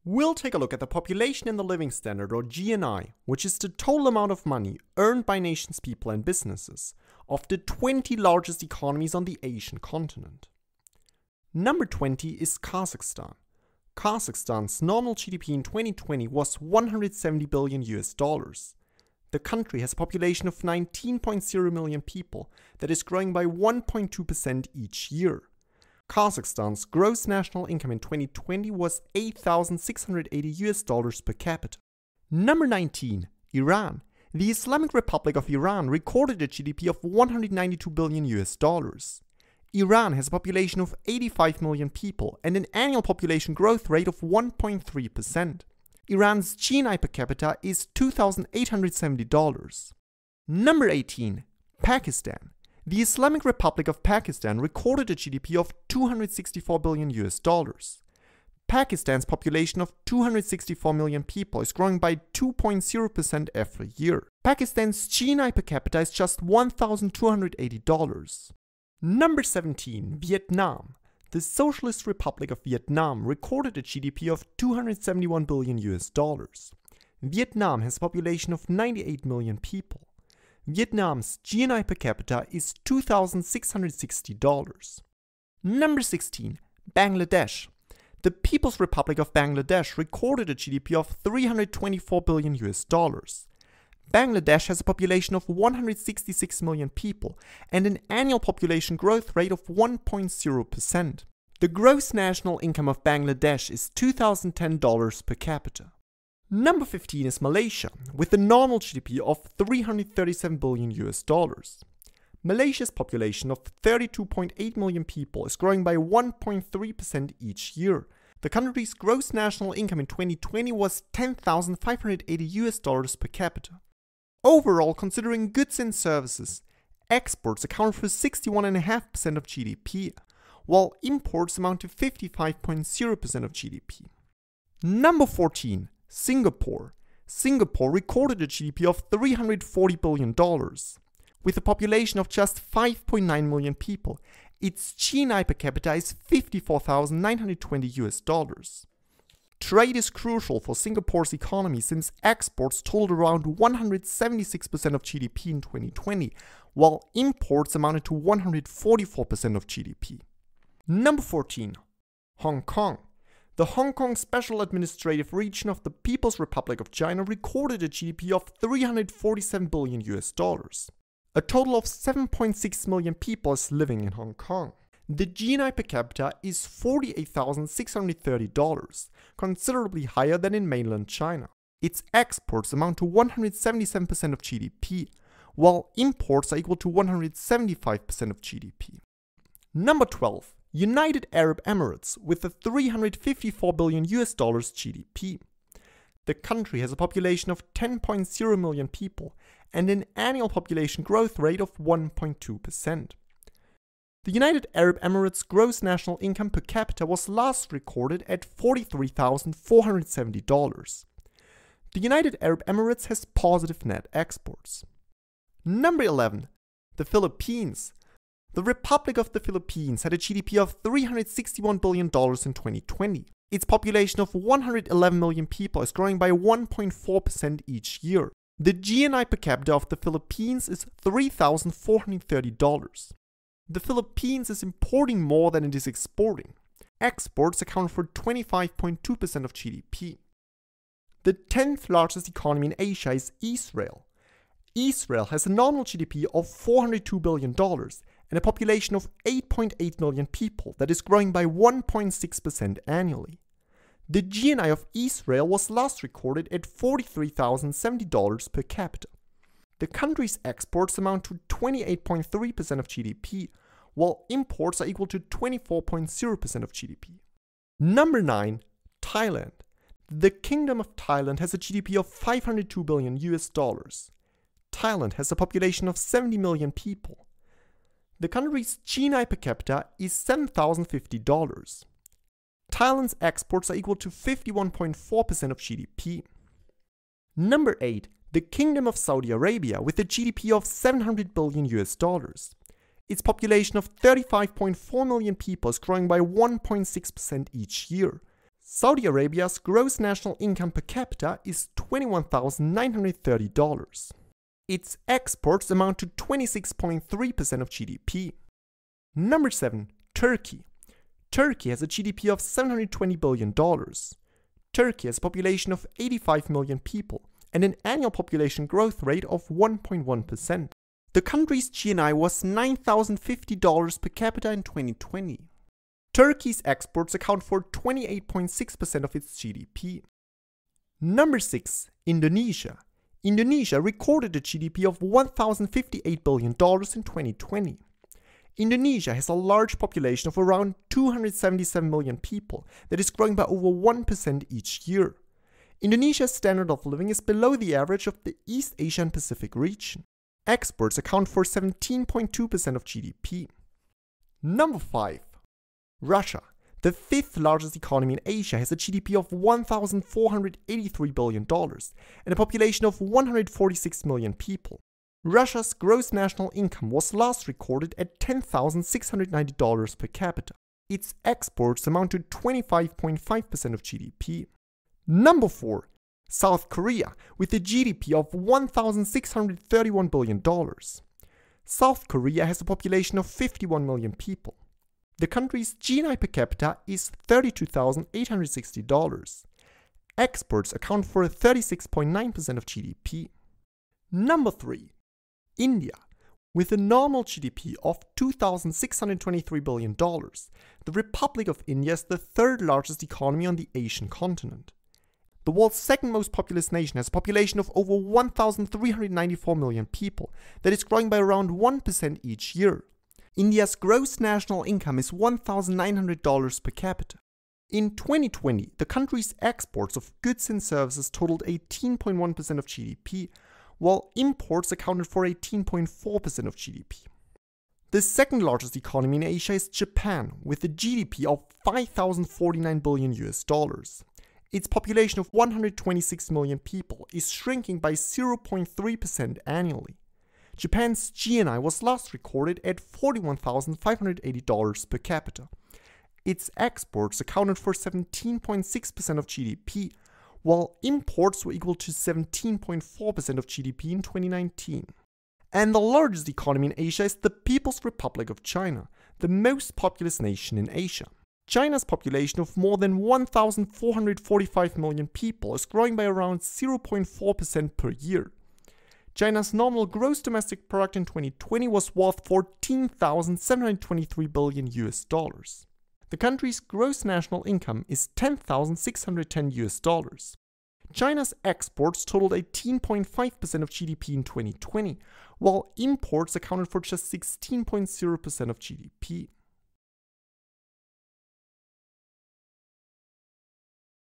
We'll take a look at the population and the living standard, or GNI, which is the total amount of money earned by nations, people and businesses of the 20 largest economies on the Asian continent. Number 20 is Kazakhstan. Kazakhstan's nominal GDP in 2020 was 170 billion US dollars. The country has a population of 19.0 million people that is growing by 1.2% each year. Kazakhstan's gross national income in 2020 was 8,680 US dollars per capita. Number 19, Iran. The Islamic Republic of Iran recorded a GDP of 192 billion US dollars. Iran has a population of 85 million people and an annual population growth rate of 1.3%. Iran's GNI per capita is $2,870. Number 18, Pakistan. The Islamic Republic of Pakistan recorded a GDP of 264 billion US dollars. Pakistan's population of 264 million people is growing by 2.0% every year. Pakistan's GNI per capita is just $1,280. Number 17, Vietnam. The Socialist Republic of Vietnam recorded a GDP of 271 billion US dollars. Vietnam has a population of 98 million people. Vietnam's GNI per capita is $2,660. Number 16, Bangladesh. The People's Republic of Bangladesh recorded a GDP of 324 billion US dollars. Bangladesh has a population of 166 million people and an annual population growth rate of 1.0%. The gross national income of Bangladesh is $2,010 per capita. Number 15 is Malaysia, with a nominal GDP of 337 billion US dollars. Malaysia's population of 32.8 million people is growing by 1.3% each year. The country's gross national income in 2020 was 10,580 US dollars per capita. Overall, considering goods and services, exports account for 61.5% of GDP, while imports amount to 55.0% of GDP. Number 14. Singapore. Singapore recorded a GDP of $340 billion. With a population of just 5.9 million people, its GNI per capita is 54,920 US dollars. Trade is crucial for Singapore's economy since exports totaled around 176% of GDP in 2020, while imports amounted to 144% of GDP. Number 14. Hong Kong. The Hong Kong Special Administrative Region of the People's Republic of China recorded a GDP of 347 billion US dollars. A total of 7.6 million people is living in Hong Kong. The GNI per capita is $48,630, considerably higher than in mainland China. Its exports amount to 177% of GDP, while imports are equal to 175% of GDP. Number 12. United Arab Emirates with a 354 billion US dollars GDP. The country has a population of 10.0 million people and an annual population growth rate of 1.2%. The United Arab Emirates' gross national income per capita was last recorded at $43,470. The United Arab Emirates has positive net exports. Number 11. The Philippines. The Republic of the Philippines had a GDP of $361 billion in 2020. Its population of 111 million people is growing by 1.4% each year. The GNI per capita of the Philippines is $3,430. The Philippines is importing more than it is exporting. Exports account for 25.2% of GDP. The 10th largest economy in Asia is Israel. Israel has a nominal GDP of $402 billion and a population of 8.8 million people that is growing by 1.6% annually. The GNI of Israel was last recorded at $43,070 per capita. The country's exports amount to 28.3% of GDP, while imports are equal to 24.0% of GDP. Number 9. Thailand. The Kingdom of Thailand has a GDP of 502 billion US dollars. Thailand has a population of 70 million people. The country's GNI per capita is $7,050. Thailand's exports are equal to 51.4% of GDP. Number 8. The Kingdom of Saudi Arabia with a GDP of 700 billion US dollars. Its population of 35.4 million people is growing by 1.6% each year. Saudi Arabia's gross national income per capita is $21,930. Its exports amount to 26.3% of GDP. Number 7. Turkey. Turkey has a GDP of $720 billion. Turkey has a population of 85 million people and an annual population growth rate of 1.1%. The country's GNI was $9,050 per capita in 2020. Turkey's exports account for 28.6% of its GDP. Number 6. Indonesia. Indonesia recorded a GDP of $1,058 billion in 2020. Indonesia has a large population of around 277 million people that is growing by over 1% each year. Indonesia's standard of living is below the average of the East Asia and Pacific region. Exports account for 17.2% of GDP. Number 5. Russia. The 5th largest economy in Asia has a GDP of $1,483 billion and a population of 146 million people. Russia's gross national income was last recorded at $10,690 per capita. Its exports amount to 25.5% of GDP. Number 4. South Korea, with a GDP of $1,631 billion. South Korea has a population of 51 million people. The country's GNI per capita is $32,860. Exports account for 36.9% of GDP. Number 3. India. With a nominal GDP of $2,623 billion, the Republic of India is the 3rd largest economy on the Asian continent. The world's 2nd most populous nation has a population of over 1,394 million people that is growing by around 1% each year. India's gross national income is $1,900 per capita. In 2020, the country's exports of goods and services totaled 18.1% of GDP, while imports accounted for 18.4% of GDP. The 2nd largest economy in Asia is Japan, with a GDP of $5,049 billion. Its population of 126 million people is shrinking by 0.3% annually. Japan's GNI was last recorded at $41,580 per capita. Its exports accounted for 17.6% of GDP, while imports were equal to 17.4% of GDP in 2019. And the largest economy in Asia is the People's Republic of China, the most populous nation in Asia. China's population of more than 1,445 million people is growing by around 0.4% per year. China's nominal gross domestic product in 2020 was worth $14,723 billion. The country's gross national income is $10,610. China's exports totaled 18.5% of GDP in 2020, while imports accounted for just 16.0% of GDP.